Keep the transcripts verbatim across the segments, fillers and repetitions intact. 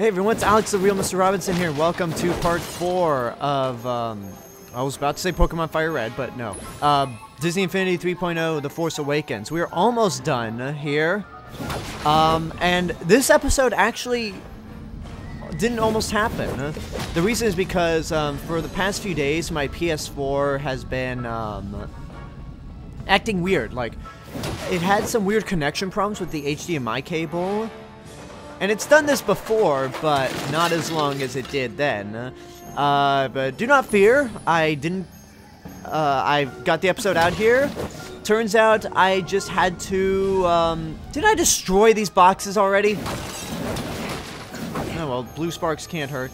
Hey everyone, it's Alex the Real Mister Robinson here. Welcome to part four of, um, I was about to say Pokemon Fire Red, but no. Uh, Disney Infinity three point oh, The Force Awakens. We are almost done here. Um, and this episode actually didn't almost happen. The reason is because, um, for the past few days, my P S four has been, um, acting weird. Like, it had some weird connection problems with the H D M I cable. And it's done this before, but not as long as it did then. Uh, but do not fear, I didn't, uh, I got the episode out here. Turns out I just had to, um, did I destroy these boxes already? Oh well, blue sparks can't hurt.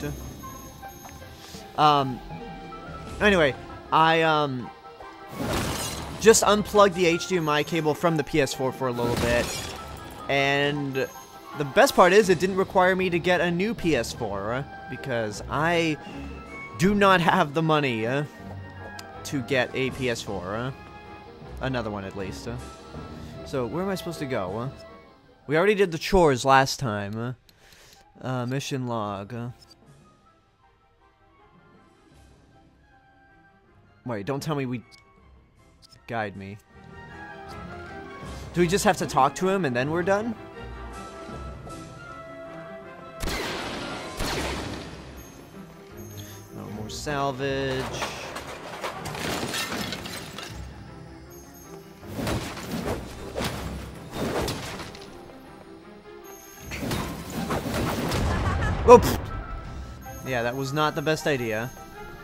Um, anyway, I, um, just unplugged the H D M I cable from the P S four for a little bit, and the best part is it didn't require me to get a new P S four, uh, because I do not have the money uh, to get a P S four. Uh, another one at least. Uh. So where am I supposed to go? Uh? We already did the chores last time. Uh, uh, mission log. Uh. Wait, don't tell me we... Guide me. Do we just have to talk to him and then we're done? Salvage. Oops. Yeah, that was not the best idea.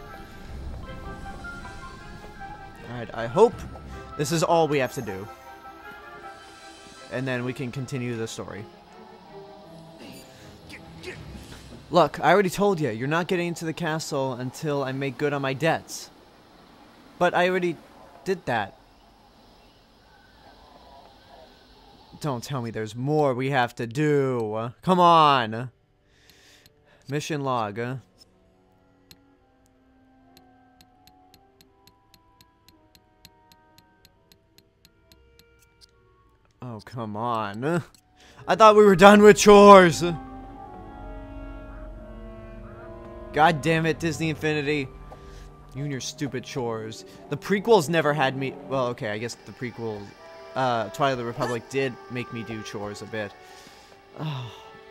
Alright, I hope this is all we have to do. And then we can continue the story. Look, I already told you, you're not getting into the castle until I make good on my debts. But I already did that. Don't tell me there's more we have to do. Come on. Mission log. Huh? Oh, come on. I thought we were done with chores. God damn it, Disney Infinity. You and your stupid chores. The prequels never had me... Well, okay, I guess the prequel... Uh, Twilight of the Republic did make me do chores a bit. Oh.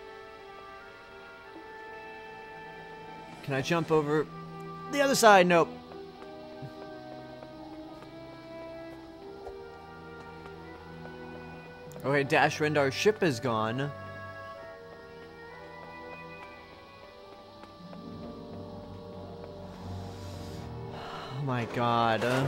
Can I jump over the other side? Nope. Okay, Dash Rendar's ship is gone. My god. Uh,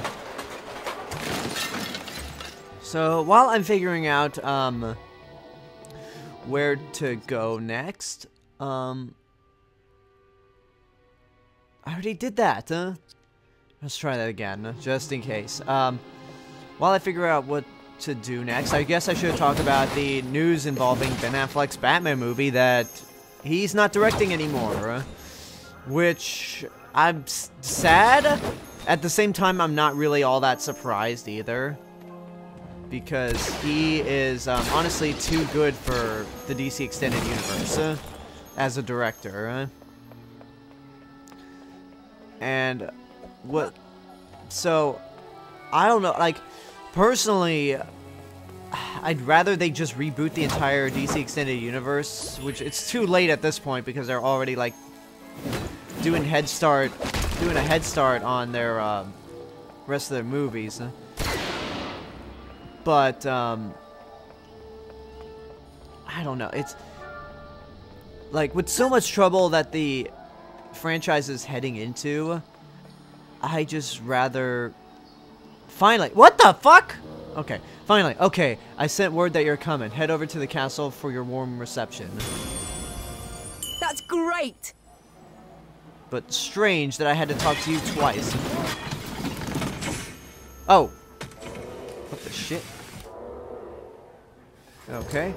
so, while I'm figuring out, um, where to go next, um, I already did that, huh? Let's try that again, just in case. Um, while I figure out what to do next, I guess I should talk about the news involving Ben Affleck's Batman movie that he's not directing anymore, uh, which I'm s sad. At the same time, I'm not really all that surprised either, because he is um, honestly too good for the D C Extended Universe uh, as a director. Uh. And what? So I don't know. Like personally, I'd rather they just reboot the entire D C Extended Universe, which it's too late at this point because they're already like doing head start. doing a head start on their um, rest of their movies. But um, I don't know, it's like with so much trouble that the franchise is heading into, I just rather finally what the fuck okay finally okay I sent word that you're coming. Head over to the castle for your warm reception. That's great. But strange that I had to talk to you twice. Oh. What the shit? Okay.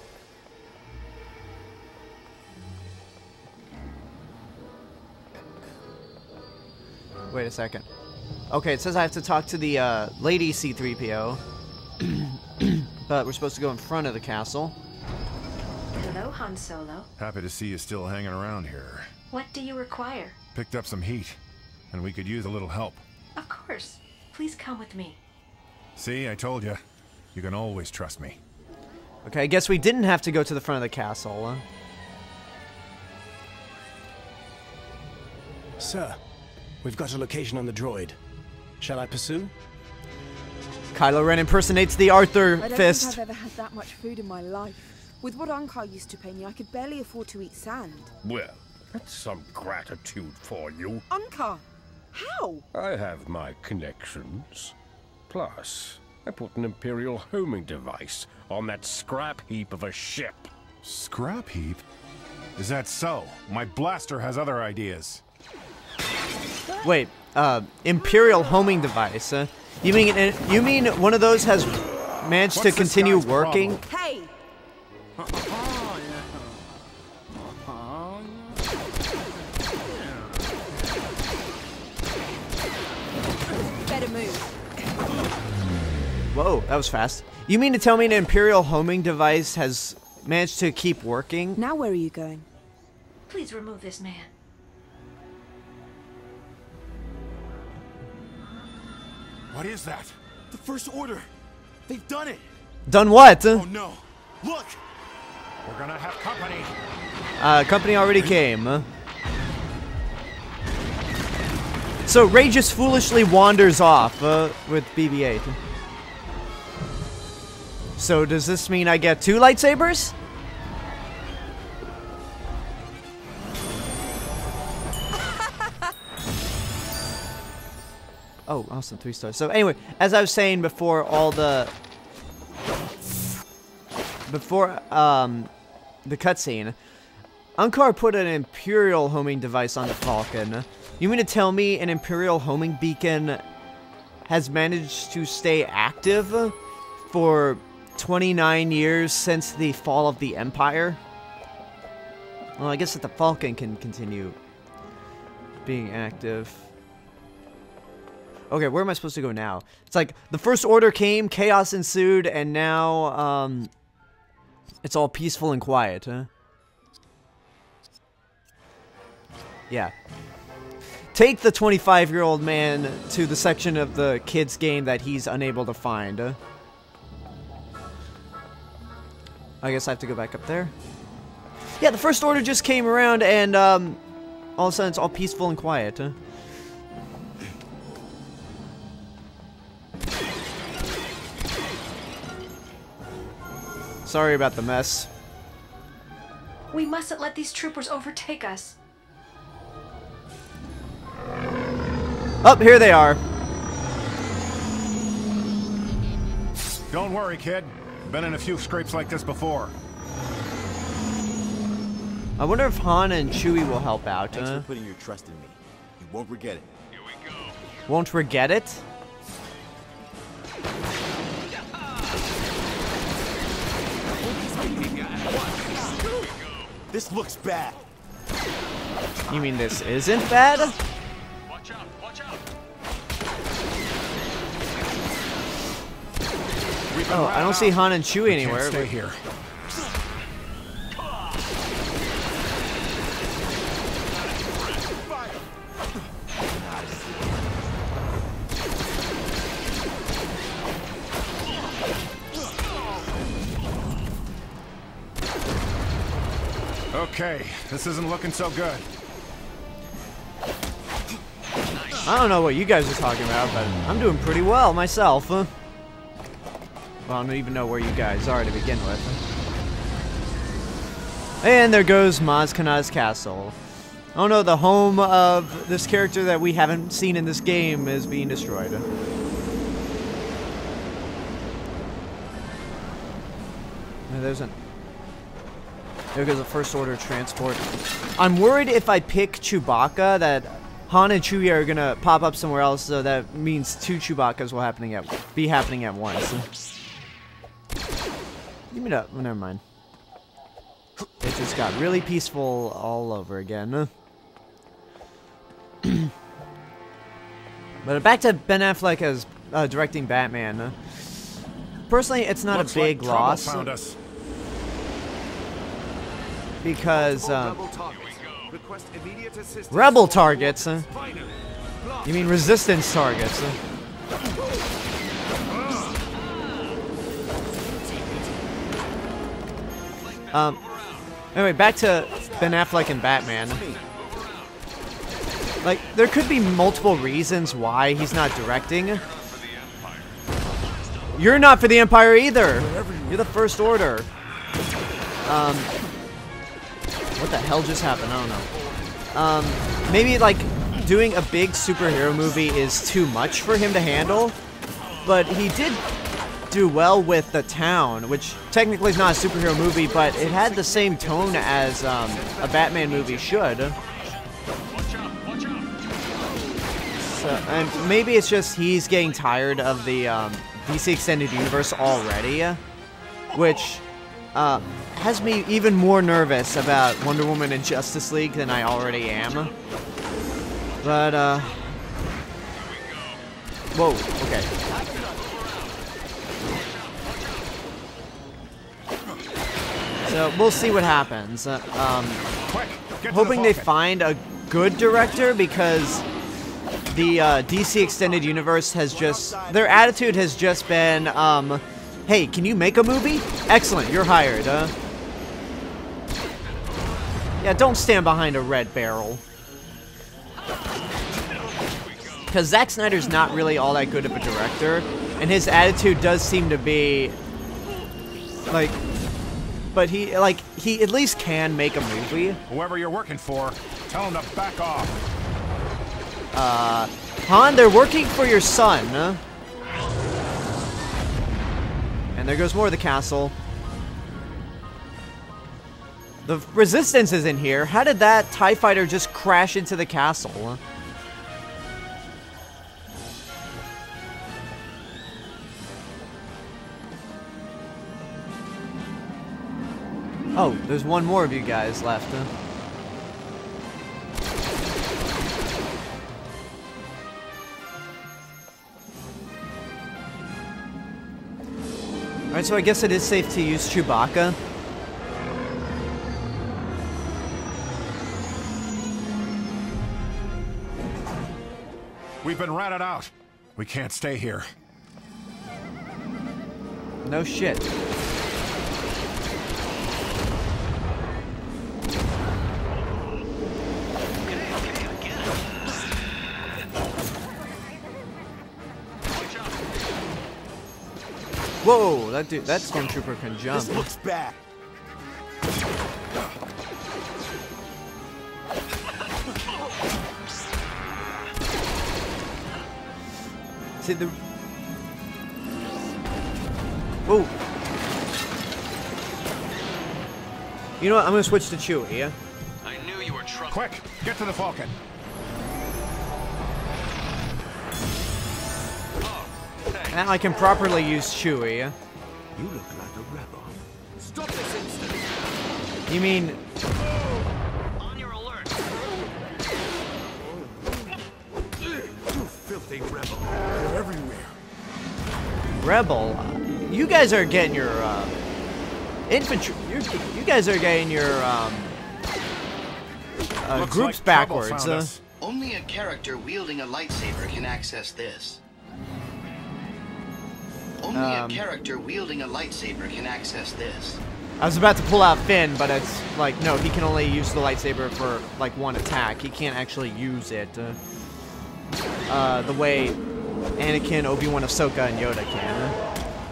Wait a second. Okay, it says I have to talk to the uh, lady C three P O. But we're supposed to go in front of the castle. Hello, Han Solo. Happy to see you still hanging around here. What do you require? Picked up some heat, and we could use a little help. Of course. Please come with me. See, I told you. You can always trust me. Okay, I guess we didn't have to go to the front of the castle. Huh? Sir, we've got a location on the droid. Shall I pursue? Kylo Ren impersonates the Arthur I don't fist. think I've ever had that much food in my life. With what Unkar used to pay me, I could barely afford to eat sand. Well, that's some gratitude for you. Unkar? How? I have my connections. Plus, I put an Imperial homing device on that scrap heap of a ship. Scrap heap? Is that so? My blaster has other ideas. Wait, uh, Imperial homing device. Uh, you mean uh, you mean one of those has managed What's to this continue guy's working? problem? Hey! Better move. Whoa, that was fast. You mean to tell me an Imperial homing device has managed to keep working? Now where are you going? Please remove this man. What is that? The First Order! They've done it! Done what? Oh no! Look! We're gonna have company. Uh, company already came. huh? So Rey just foolishly wanders off uh, with B B eight. So does this mean I get two lightsabers? Oh, awesome, three stars. So anyway, as I was saying before, all the before um the cutscene, Unkar put an Imperial homing device on the Falcon. You mean to tell me an Imperial homing beacon has managed to stay active for twenty-nine years since the fall of the Empire? Well, I guess that the Falcon can continue being active. Okay, where am I supposed to go now? It's like the First Order came, chaos ensued, and now um, it's all peaceful and quiet, huh? Yeah. Take the twenty-five-year-old man to the section of the kids' game that he's unable to find. Huh? I guess I have to go back up there. Yeah, the First Order just came around, and um, all of a sudden it's all peaceful and quiet, huh? Sorry about the mess. We mustn't let these troopers overtake us. Oh, here they are. Don't worry, kid. Been in a few scrapes like this before. I wonder if Han and Chewie will help out. Thanks Uh, for putting your trust in me. You won't regret it. won't forget it. This looks bad. You mean this isn't bad? Watch out! Watch out! Oh, I don't see Han and Chewie anywhere. Stay but- here. Okay, this isn't looking so good. I don't know what you guys are talking about, but I'm doing pretty well myself. Huh? Well, I don't even know where you guys are to begin with. And there goes Maz Kanata's castle. Oh no, the home of this character that we haven't seen in this game is being destroyed. And there's an... There goes a First Order transport. I'm worried if I pick Chewbacca that Han and Chewie are gonna pop up somewhere else, so that means two Chewbaccas will happening at be happening at once. Give me that. Oh, never mind. It just got really peaceful all over again. But back to Ben Affleck as uh, directing Batman. Personally, it's not Looks a big like trouble loss. found us. because um, Rebel targets. Request immediate assistance. rebel targets. Huh? You mean resistance targets? Huh? Um. Anyway, back to Ben Affleck and Batman. Like, there could be multiple reasons why he's not directing. You're not for the Empire either. You're the First Order. Um, what the hell just happened? I don't know. Um, maybe like doing a big superhero movie is too much for him to handle, but he did do well with The Town, which technically is not a superhero movie, but it had the same tone as um, a Batman movie should. So, and maybe it's just he's getting tired of the um, D C Extended Universe already, which uh, has me even more nervous about Wonder Woman and Justice League than I already am. But, uh... whoa, okay. So, we'll see what happens. Uh, um, hoping they find a good director, because the uh, D C Extended Universe has just... their attitude has just been, um... hey, can you make a movie? Excellent, you're hired, uh... yeah, don't stand behind a red barrel. Because Zack Snyder's not really all that good of a director, and his attitude does seem to be... like... but he, like, he at least can make a movie. Whoever you're working for, tell him to back off. Uh, Han, they're working for your son. And there goes more of the castle. The Resistance is in here. How did that TIE fighter just crash into the castle? Oh, there's one more of you guys left, huh? Alright, so I guess it is safe to use Chewbacca. We've been ratted out. We can't stay here. No shit. Whoa, that dude, that stormtrooper can jump. This looks bad. See the. Whoa. You know what? I'm gonna switch to Chewie. Yeah. I knew you were trouble. Quick, get to the Falcon. Now I can properly use Chewie. You look like a rebel. Stop this instant. You mean? On your alert. You filthy rebel. They're everywhere. Rebel? You guys are getting your uh, infantry. You're, you guys are getting your um, uh, Looks groups like trouble backwards. found Uh, us. Only a character wielding a lightsaber can access this. Only Um, a character wielding a lightsaber can access this. I was about to pull out Finn, but it's like, no, he can only use the lightsaber for like one attack. He can't actually use it uh, uh, the way Anakin, Obi-Wan, Ahsoka, and Yoda can.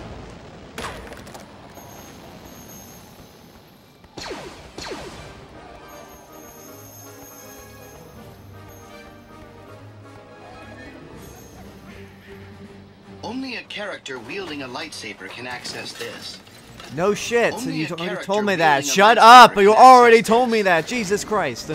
Only a character wielding a lightsaber can access this. No shit. Only You a already character told me that. wielding a Shut lightsaber up! You can already access told me this. that. Jesus Christ.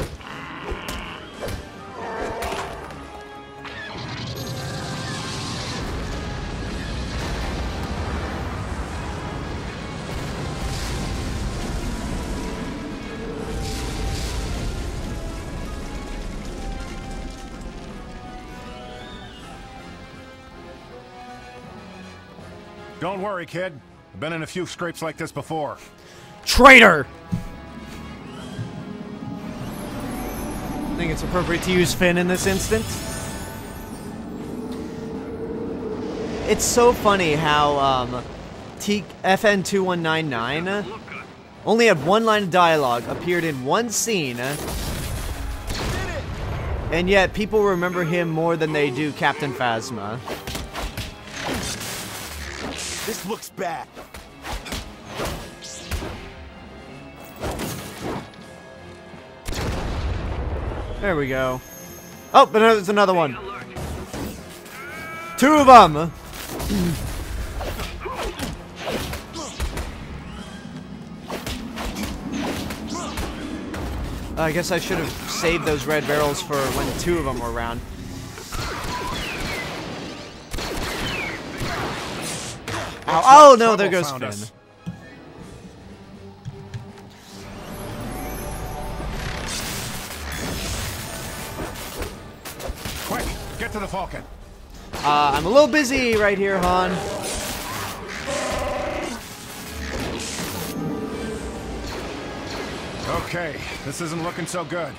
Don't worry, kid. I've been in a few scrapes like this before. Traitor! I think it's appropriate to use Finn in this instance. It's so funny how um, T F N two one nine nine only had one line of dialogue, appeared in one scene, and yet people remember him more than they do Captain Phasma. This looks bad. There we go. Oh, but there's another one. Two of them. I guess I should have saved those red barrels for when two of them were around. Ow. Oh no, there goes Finn. Quick, get to the Falcon. Uh, I'm a little busy right here, Han. Okay, this isn't looking so good.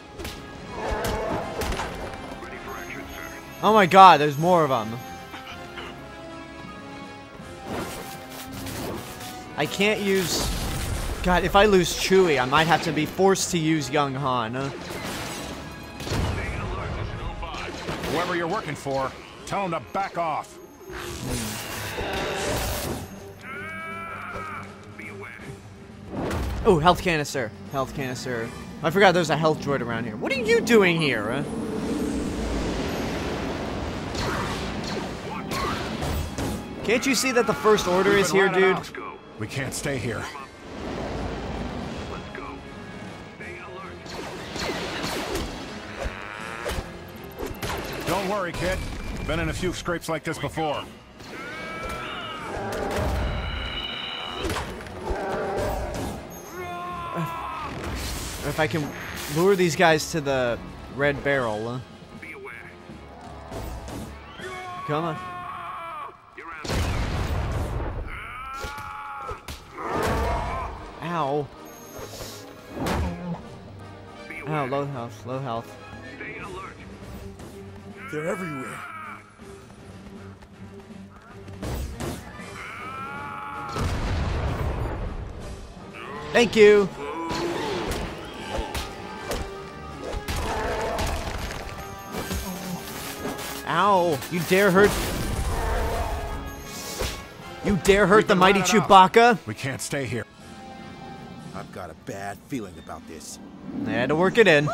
Oh my god, there's more of them. I can't use... God, if I lose Chewie, I might have to be forced to use young Han. Whoever you're working for, tell him to back off. Oh, health canister. Health canister. I forgot there's a health droid around here. What are you doing here? Huh? Can't you see that the First Order is here, dude? We can't stay here. Don't worry, kid. Been in a few scrapes like this before. If I can lure these guys to the red barrel. Uh. Come on. Ow. Ow, low health, low health. They're everywhere. Thank you. Ow, you dare hurt... You dare hurt the mighty Chewbacca? We can't stay here. I've got a bad feeling about this. I had to work it in.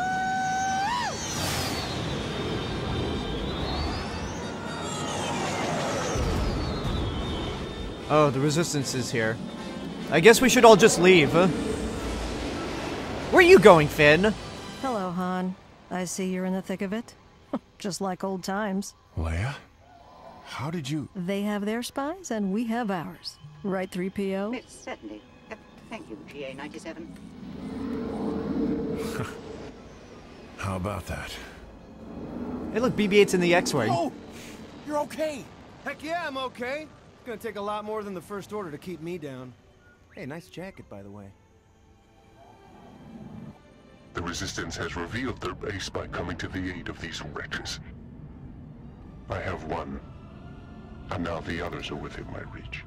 Oh, the Resistance is here. I guess we should all just leave, huh? Where are you going, Finn? Hello, Han. I see you're in the thick of it. Just like old times. Leia? How did you... They have their spies, and we have ours. Right, three P O? Yes, certainly. Uh, thank you, P A ninety-seven. How about that? Hey, look, B B eight's in the X-Wing. Oh! You're okay! Heck yeah, I'm okay. It's gonna take a lot more than the First Order to keep me down. Hey, nice jacket, by the way. The Resistance has revealed their base by coming to the aid of these wretches. I have one, and now the others are within my reach.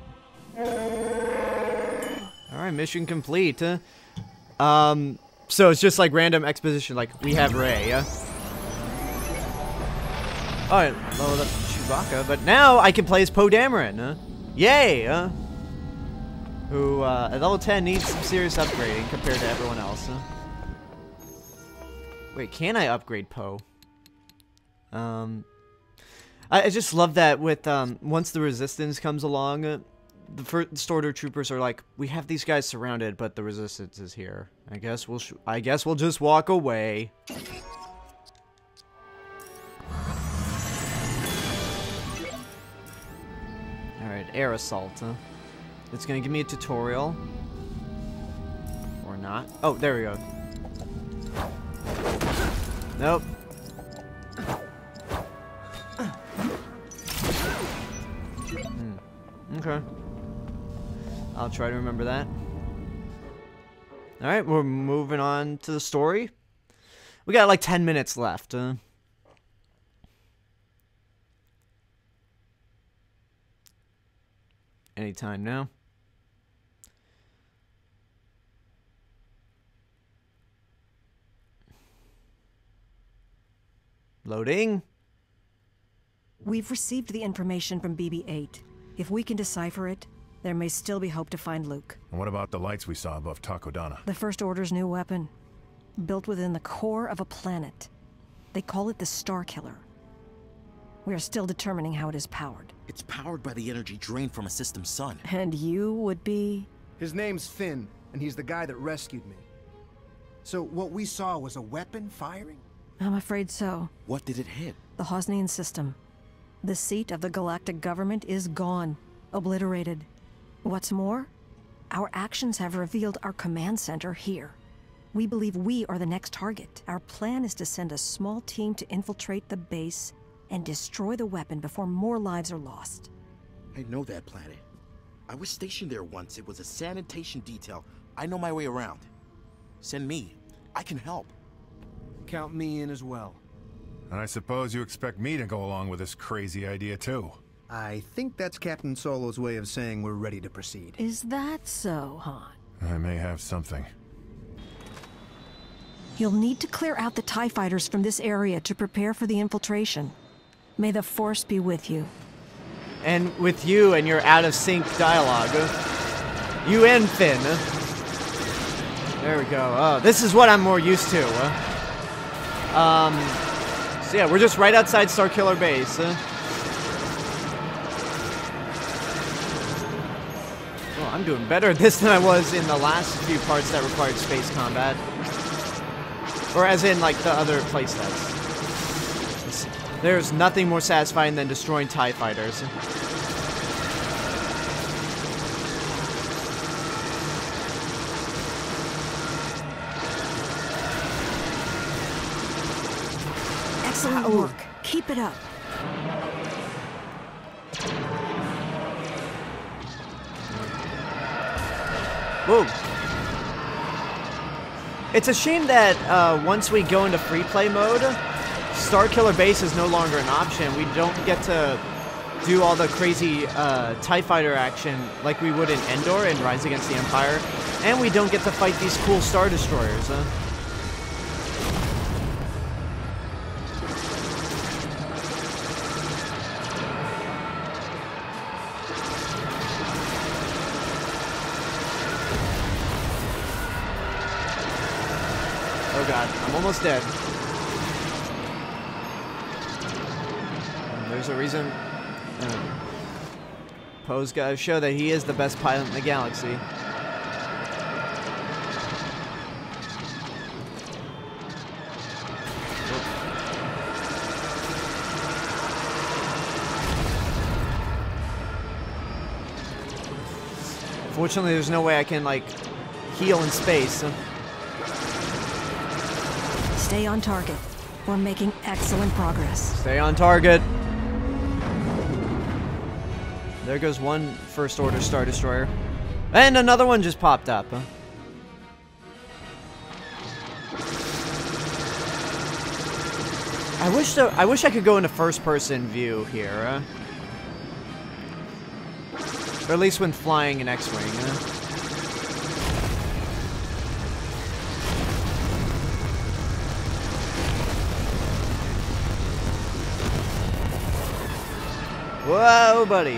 Alright, mission complete. Huh? Um, so it's just like random exposition, like, we have Rey, yeah? Alright, leveled up Chewbacca, but now I can play as Poe Dameron, huh? Yay, huh? Who, uh, at level ten needs some serious upgrading compared to everyone else, huh? Wait, can I upgrade Poe? Um, I, I just love that with, um, once the Resistance comes along, uh, the First Order troopers are like, we have these guys surrounded, but the Resistance is here. I guess we'll, sh I guess we'll just walk away. Alright, air assault, huh? It's gonna give me a tutorial. Or not. Oh, there we go. Nope. Hmm. Okay. I'll try to remember that. Alright, we're moving on to the story. We got like ten minutes left. Uh. Anytime now. Loading. We've received the information from B B eight. If we can decipher it, there may still be hope to find Luke. And what about the lights we saw above Takodana? The First Order's new weapon. Built within the core of a planet. They call it the Star Killer. We are still determining how it is powered. It's powered by the energy drained from a system sun. And you would be? His name's Finn, and he's the guy that rescued me. So what we saw was a weapon firing? I'm afraid so. What did it hit? The Hosnian system. The seat of the galactic government is gone. Obliterated. What's more, our actions have revealed our command center here. We believe we are the next target. Our plan is to send a small team to infiltrate the base and destroy the weapon before more lives are lost. I know that planet. I was stationed there once. It was a sanitation detail. I know my way around. Send me. I can help. Count me in as well. And I suppose you expect me to go along with this crazy idea too. I think that's Captain Solo's way of saying we're ready to proceed. Is that so, Han? I may have something. You'll need to clear out the TIE fighters from this area to prepare for the infiltration. May the Force be with you. And with you and your out-of-sync dialogue. You and Finn. There we go. Oh, this is what I'm more used to. Um, so yeah, we're just right outside Starkiller Base. Oh, I'm doing better at this than I was in the last few parts that required space combat. Or as in, like, the other playsets. There's nothing more satisfying than destroying TIE fighters. Excellent work. Keep it up. Whoa. It's a shame that uh, once we go into free play mode, Starkiller Base is no longer an option. We don't get to do all the crazy uh, TIE Fighter action like we would in Endor and Rise Against the Empire, and we don't get to fight these cool Star Destroyers. Huh? Oh god, I'm almost dead. And there's a reason uh, Poe's gotta show that he is the best pilot in the galaxy. Fortunately, there's no way I can, like, heal in space. So. Stay on target. We're making excellent progress. Stay on target. There goes one First Order Star Destroyer. And another one just popped up. Huh? I wish the, I wish I could go into first-person view here. Uh, or at least when flying an X-Wing. Uh. Whoa, buddy.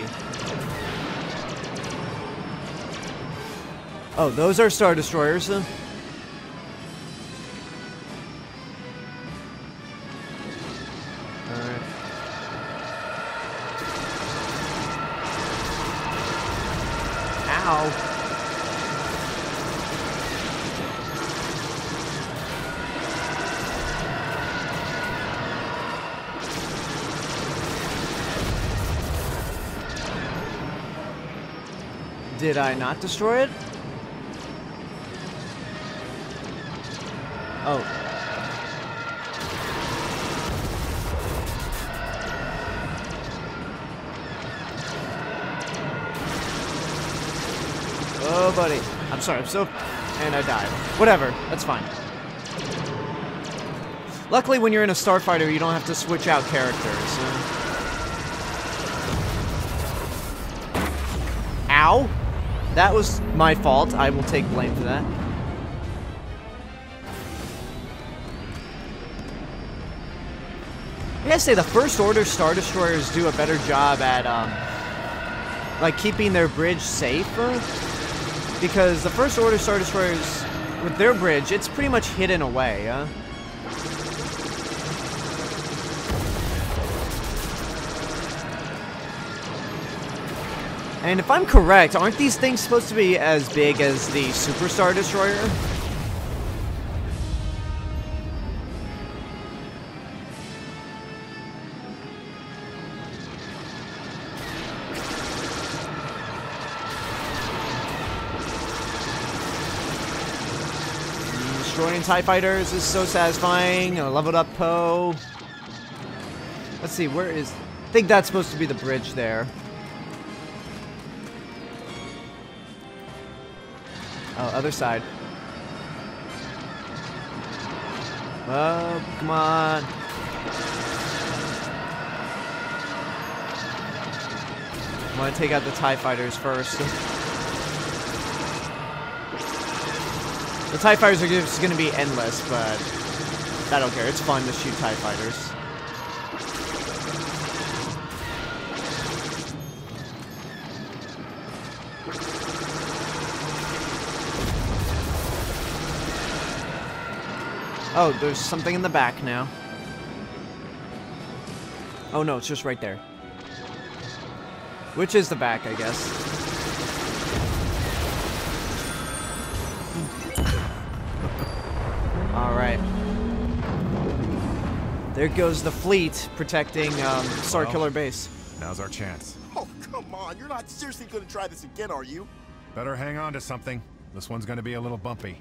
Oh, those are Star Destroyers. Huh? Alright. Ow. Did I not destroy it? Oh. Oh, buddy. I'm sorry, I'm so... And I died. Whatever, that's fine. Luckily, when you're in a Starfighter, you don't have to switch out characters. Ow! That was my fault. I will take blame for that. I gotta say, the First Order Star Destroyers do a better job at, um, like, keeping their bridge safe. Because the First Order Star Destroyers, with their bridge, it's pretty much hidden away, huh? And if I'm correct, aren't these things supposed to be as big as the Super Star Destroyer? Destroying TIE Fighters is so satisfying. A leveled up Poe. Let's see, where is... I think that's supposed to be the bridge there. Oh, other side. Oh, come on. I want to take out the TIE Fighters first. The TIE Fighters are just going to be endless, but I don't care. It's fun to shoot TIE Fighters. Oh, there's something in the back now. Oh no, it's just right there. Which is the back, I guess. Alright. There goes the fleet protecting um, Starkiller Well, Base. Now's our chance. Oh, come on. You're not seriously going to try this again, are you? Better hang on to something. This one's going to be a little bumpy.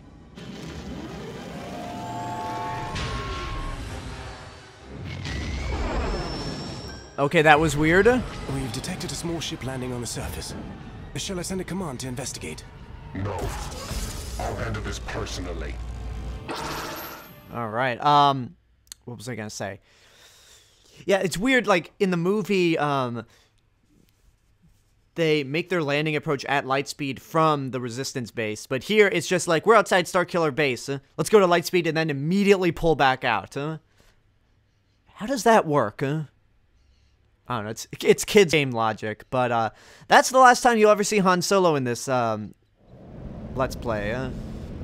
Okay, that was weird. We've detected a small ship landing on the surface. Shall I send a command to investigate? No. I'll handle this personally. All right. Um, what was I gonna say? Yeah, it's weird. Like in the movie, um, they make their landing approach at light speed from the Resistance base, but here it's just like we're outside Starkiller Base. Huh? Let's go to light speed and then immediately pull back out. Huh? How does that work? Huh? I don't know. It's it's kids game logic, but uh, that's the last time you'll ever see Han Solo in this um, Let's Play. Huh?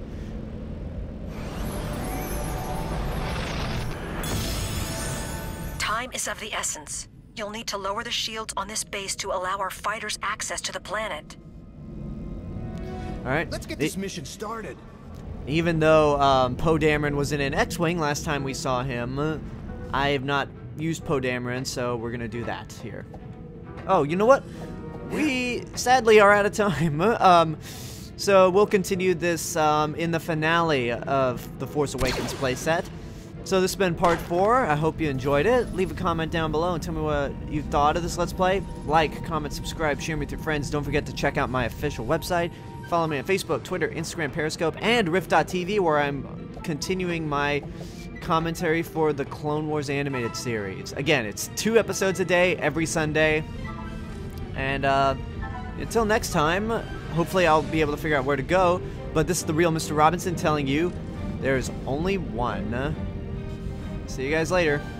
Time is of the essence. You'll need to lower the shields on this base to allow our fighters access to the planet. All right. Let's get the this mission started. Even though um, Poe Dameron was in an X-Wing last time we saw him, uh, I have not used Poe Dameron, so we're gonna do that here. Oh, you know what? We sadly are out of time. um, so we'll continue this um, in the finale of the Force Awakens playset. So this has been part four. I hope you enjoyed it. Leave a comment down below and tell me what you thought of this Let's Play. Like, comment, subscribe, share me with your friends. Don't forget to check out my official website. Follow me on Facebook, Twitter, Instagram, Periscope, and Rift dot T V, where I'm continuing my commentary for the Clone Wars animated series. Again, it's two episodes a day, every Sunday. And uh, until next time, hopefully I'll be able to figure out where to go. But this is the real Mister Robinson telling you, there's only one. See you guys later.